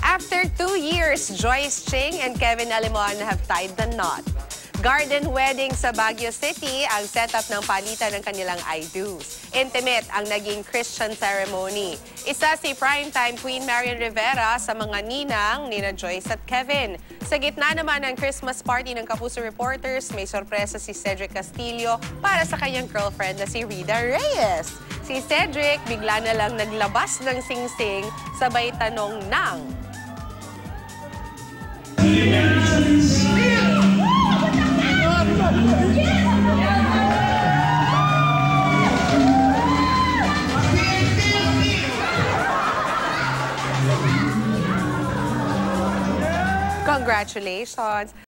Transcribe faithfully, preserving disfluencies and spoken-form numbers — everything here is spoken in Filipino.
After two years, Joyce Ching and Kevin Alimon have tied the knot. Garden wedding sa Baguio City ang setup ng palitan ng kanilang I-dos. Intimate ang naging Christian ceremony. Isa si primetime Queen Marian Rivera sa mga ninang nina Joyce at Kevin. Sa gitna naman ng Christmas party ng Kapuso Reporters, may sorpresa si Cedric Castillo para sa kanyang girlfriend na si Rida Reyes. Si Cedric bigla na lang naglabas ng singsing sabay tanong ng congratulations!